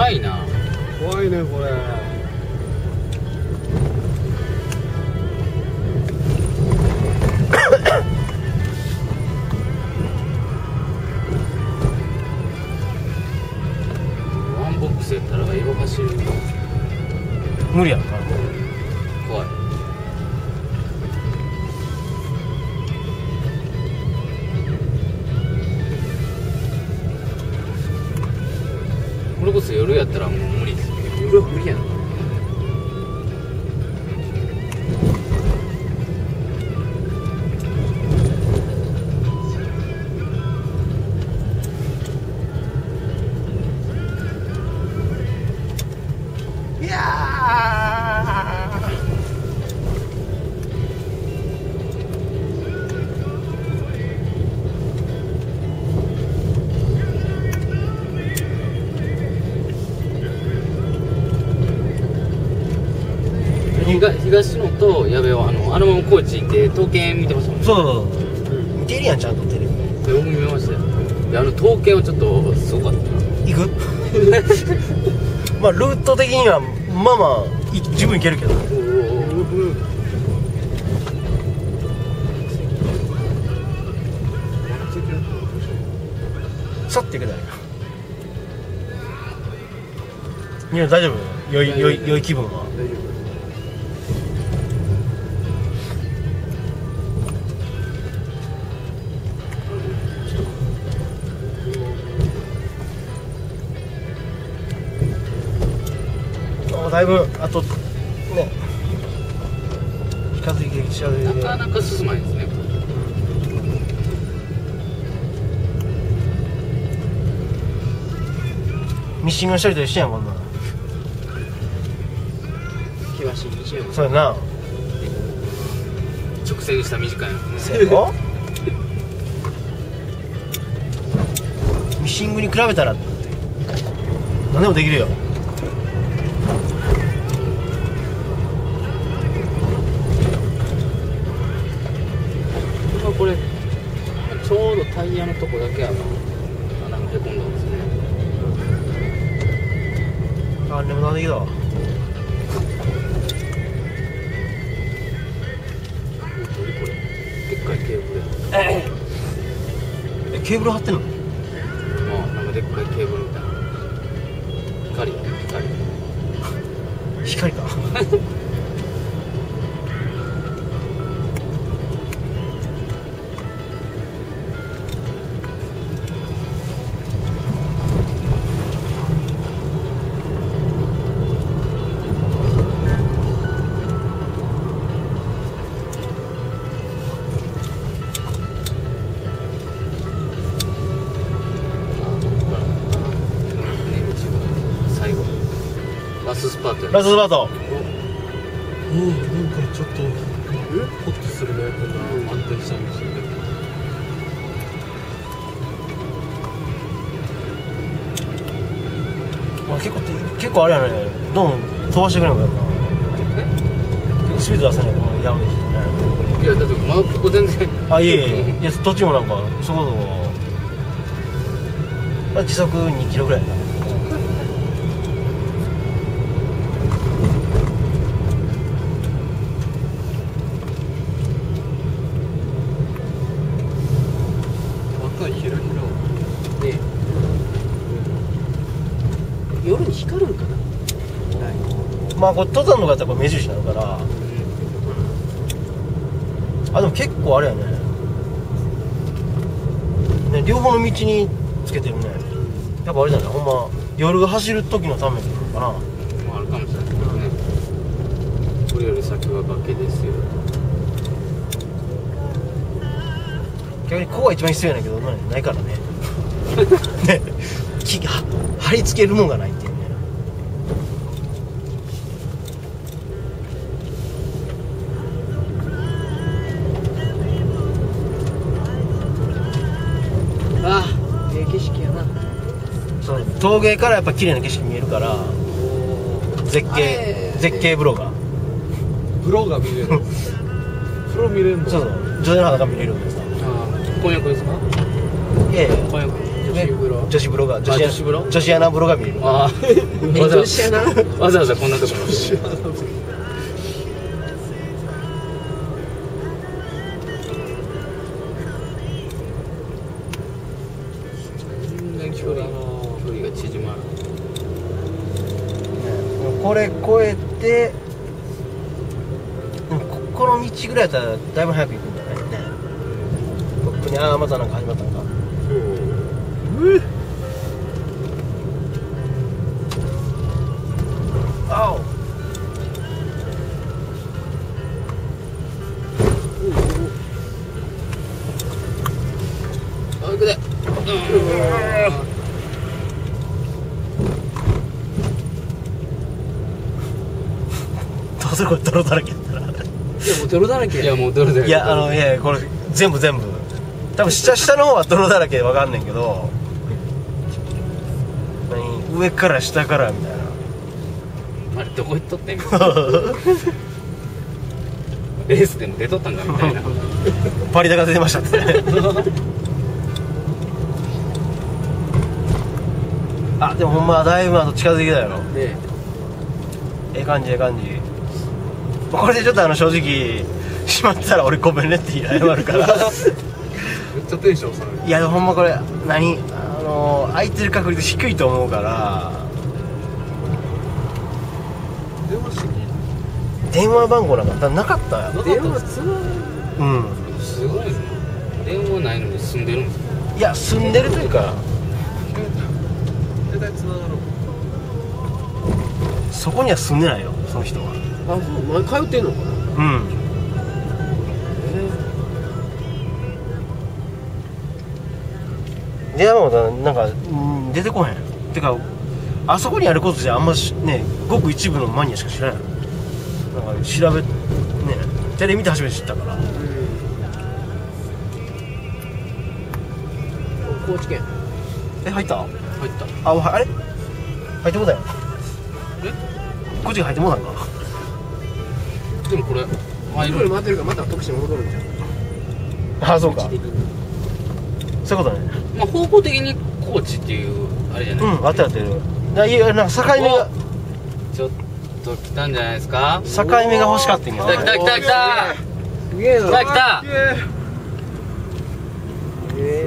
怖いな。 怖いねこれ。 ワンボックスやったら色走る。 無理やんな。 怖い。これこそ夜やったらもう無理ですよ。 夜は無理やな。 いや東野と矢部はあのまま高知行って刀剣見てましたもんね。 そう見てるやんちゃんとテレビ。 僕見ましたよ。で刀剣はちょっとすごかったな。 行くまあルート的にはまあまあ十分行けるけど。さって行くだよ。いや大丈夫。良い気分は。 大丈夫。 だいぶあとね近づいてきちゃう。 なかなか進まないですね。 ミッシングの処理と一緒やんこんなの。 険しい道やもん。 そうやな。 直線した短いのね。 そうやろミッシングに比べたら何でもできるよ。 これちょうどタイヤのとこだけ穴へこんだんですね。 あれもなんできたわ。 何これでっかいケーブルや。 ケーブル張ってんの。 まあなんかでっかいケーブルみたいな。光かラストスパート。 ラストスパート。 なんかちょっとホッとするね。こんな安定した道で。 まあ結構あれやね。どんどん飛ばしてくれんのかな。スピード出さないとやめてね。 いやだってまだここ全然。 あいえいや途中もなんかそこそこ、まあ、時速2キロぐらいやな。 若いひらひら。 で夜に光るんかな。 まあこれ登山とかやったらこれ目印になるから。あでも結構あれやね。両方の道につけてるね。やっぱあれじゃない、ほんま夜が走る時のためにかな。 まああるかもしれないですね。これより先は崖ですよ。 逆にここが一番必要やねんけどないからね。ね貼り付けるもんがないっていうね。 ああ景色やな。 そう峠からやっぱ綺麗な景色見えるから絶景風呂が風呂が見れる。風呂見れるの。 そう女性の裸見れるんでさ。 婚約ですか。 いやいや婚約。 女子風呂が女子風呂女子アナ風呂が見れる。 ああ女子やな。 わざわざこんなところ全然距離が縮まる。 これ越えて、この道ぐらいやったらだいぶ早く行くんだね。ここにまたなんか始まったのか。あお。 あ、行くで。 どうするこれ泥だらけやったら。 いやもう泥だらけや。 いやもうどれだよ。 いやいやこれ全部多分下の方は泥だらけでわかんねんけど、上から下からみたいな。 あれどこ行っとってんみたいな。レースでも出とったんかみたいな。 パリ高出てましたってでもほんまだいぶ近づいてきたやろ。 ねええ感じこれでちょっと正直しまったら俺ごめんねって謝るからめっちゃテンション下がる。 いやでもほんまこれ空いてる確率低いと思うから電話してき電話番号なんかなかったよ。 電話つなすごいね。電話ないのに住んでるんですか。 いや住んでるというか絶対つながろう。 そこには住んでないよその人は。 そう前通ってんのかな。 電話番号なんか出てこへん。てかあそこにあることじゃあんまねごく一部のマニアしか知らない。なんか調べねテレビ見て初めて知ったから高知県。 入った入った。 あれ入ってもだよ。こっちが入ってもだんか。 でもこれくる回ってるからまた徳島戻るんじゃん。 そうか位置的にそういうことね。 まあ方向的に高知っていうあれじゃない。 合ってるいやなんか境目がちょっと来たんじゃないですか。 境目が欲しかったんや。 来た。 すげえな。 来た。